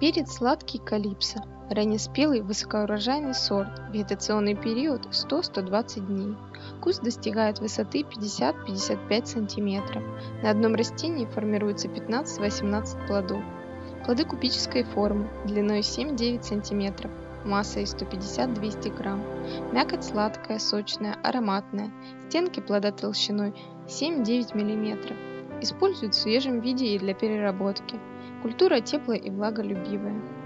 Перец сладкий калипсо. Раннеспелый высокоурожайный сорт. Вегетационный период 100–120 дней. Куст достигает высоты 50–55 см. На одном растении формируется 15–18 плодов. Плоды кубической формы, длиной 7–9 см, массой 150–200 грамм. Мякоть сладкая, сочная, ароматная. Стенки плода толщиной 7–9 мм. Используют в свежем виде и для переработки. Культура теплая и влаголюбивая.